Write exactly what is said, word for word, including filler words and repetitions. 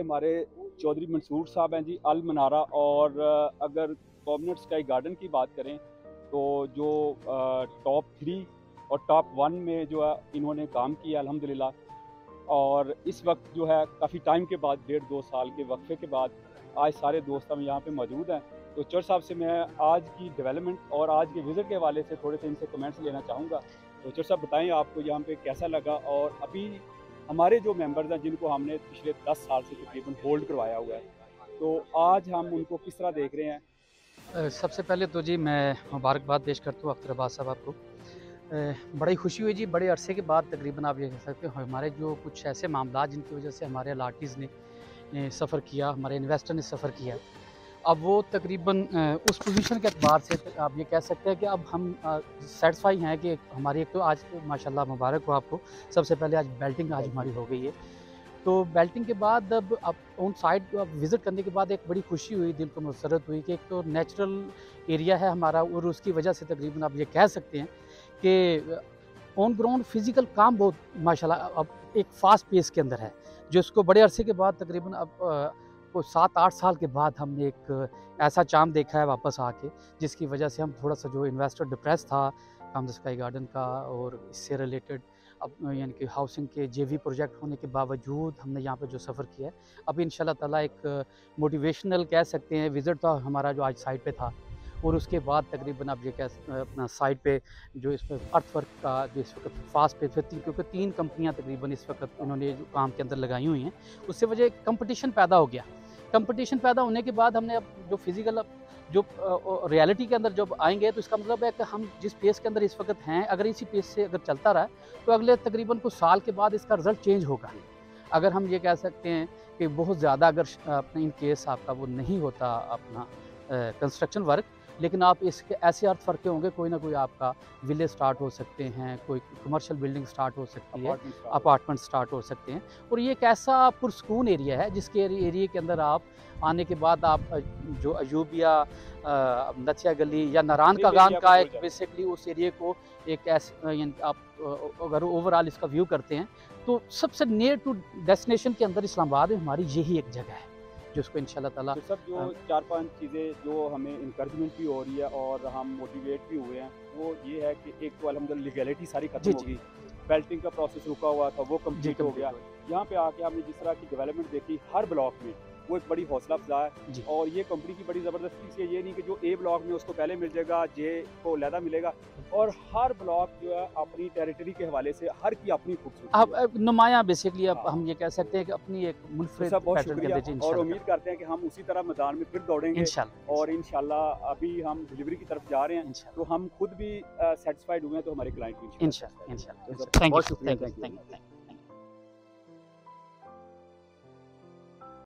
हमारे चौधरी मंसूर साहब हैं जी, अल मनारा। और अगर कॉमनर स्काई गार्डन की बात करें तो जो टॉप थ्री और टॉप वन में जो है इन्होंने काम किया अल्हम्दुलिल्लाह। और इस वक्त जो है काफ़ी टाइम के बाद, डेढ़ दो साल के वक्फे के बाद, आज सारे दोस्त हम यहाँ पे मौजूद हैं। तो चर साहब से मैं आज की डेवलपमेंट और आज के विज़िट के हवाले से थोड़े से इनसे कमेंट्स लेना चाहूँगा। तो चर साहब बताएं आपको यहाँ पे कैसा लगा, और अभी हमारे जो मेंबर्स हैं जिनको हमने पिछले दस साल से तकरीबन होल्ड करवाया हुआ है, तो आज हम उनको किस तरह देख रहे हैं। सबसे पहले तो जी मैं मुबारकबाद पेश करता हूँ अख्तर अब्बास साहब आपको। बड़ी खुशी हुई जी, बड़े अरसे के बाद तकरीबन आप ये कह सकते हो हमारे जो कुछ ऐसे मामला जिनकी वजह से हमारे अलाटीज़ ने सफ़र किया, हमारे इन्वेस्टर ने सफ़र किया, अब वो तकरीबन उस पोजीशन के अतबार से आप ये कह सकते हैं कि अब हम सेटिस्फाई हैं कि हमारी एक तो आज माशाल्लाह मुबारक हो आपको, सबसे पहले आज बेल्टिंग आज हमारी हो गई है। तो बेल्टिंग के बाद अब अब ऑन साइड अब विज़िट करने के बाद एक बड़ी खुशी हुई, दिल को मसरत हुई कि एक तो नेचुरल एरिया है हमारा, और उसकी वजह से तकरीबन आप ये कह सकते हैं कि ऑन ग्राउंड फिज़िकल काम बहुत माशाल्लाह अब एक फ़ास्ट पेस के अंदर है, जो इसको बड़े अरसे के बाद तकरीबन अब को सात आठ साल के बाद हमने एक ऐसा चाम देखा है वापस आके, जिसकी वजह से हम थोड़ा सा जो इन्वेस्टर डिप्रेस था कॉमनर स्काई गार्डन का और इससे रिलेटेड अब यानी कि हाउसिंग के जेवी प्रोजेक्ट होने के बावजूद हमने यहाँ पे जो सफ़र किया है, अब इंशाल्लाह ताला एक मोटिवेशनल कह सकते हैं विज़िट था हमारा जो आज साइट पे था। और उसके बाद तकरीबन आप ये कह अपना साइट पे जो इस पर अर्थ वर्क का जो इस वक्त फास्ट पे तीन, क्योंकि तीन कंपनियां तकरीबन इस वक्त उन्होंने जो काम के अंदर लगाई हुई हैं, उससे वजह कंपटीशन पैदा हो गया। कंपटीशन पैदा होने के बाद हमने अब जो फिज़िकल जो रियलिटी के अंदर जब आएंगे तो इसका मतलब है कि हम जिस पेस के अंदर इस वक्त हैं, अगर इसी पेस से अगर चलता रहा तो अगले तकरीबन कुछ साल के बाद इसका रिज़ल्ट चेंज होगा। अगर हम ये कह सकते हैं कि बहुत ज़्यादा अगर अपने इन केस आपका वो नहीं होता अपना कंस्ट्रक्शन वर्क, लेकिन आप इसके ऐसे अर्थ फर्क होंगे, कोई ना कोई आपका विलेज स्टार्ट हो सकते हैं, कोई कमर्शियल बिल्डिंग स्टार्ट हो सकती है, अपार्टमेंट स्टार्ट हो सकते हैं। और ये एक ऐसा पुरसकून एरिया है जिसके एरिया के अंदर आप आने के बाद आप जो अयूबिया नथिया गली या नारायण का गान का एक बेसिकली उस एरिया को एक ऐसे आप अगर ओवरऑल इसका व्यू करते हैं तो सबसे नियर टू डेस्टिनेशन के अंदर इस्लामाबाद में हमारी यही एक जगह है जिसको इंशाल्लाह ताला तो सब जो चार पांच चीज़ें जो हमें इंकरेजमेंट भी हो रही है और हम मोटिवेट भी हुए हैं, वो ये है कि एक तो अल्हम्दुलिल्लाह लीगैलिटी सारी खत्म होगी, बेल्टिंग का प्रोसेस रुका हुआ था वो कंप्लीट हो गया। यहाँ पे आके हमने जिस तरह की डेवलपमेंट देखी हर ब्लॉक में, वो एक बड़ी हौसला अफजा है। और ये कंपनी की बड़ी ज़बरदस्ती से ये नहीं कि जो ए ब्लॉक में उसको पहले मिल जाएगा, जे को लहदा मिलेगा, और हर ब्लॉक जो है अपनी टेरिटरी के हवाले से हर की अपनी खूबसूरती अब नुमाया बेसिकली अब हम ये कह सकते हैं कि अपनी एक मुनफरिद तो बहुत शुक्रिया, और उम्मीद करते हैं कि हम उसी तरह मैदान में फिर दौड़ेंगे इंशाल्लाह। और इंशाल्लाह अभी हम डिलीवरी की तरफ जा रहे हैं, तो हम खुद भी सेटिस्फाइड हुए हैं तो हमारे क्लाइंट भी इंशाल्लाह। इंशाल्लाह। बहुत शुक्रिया।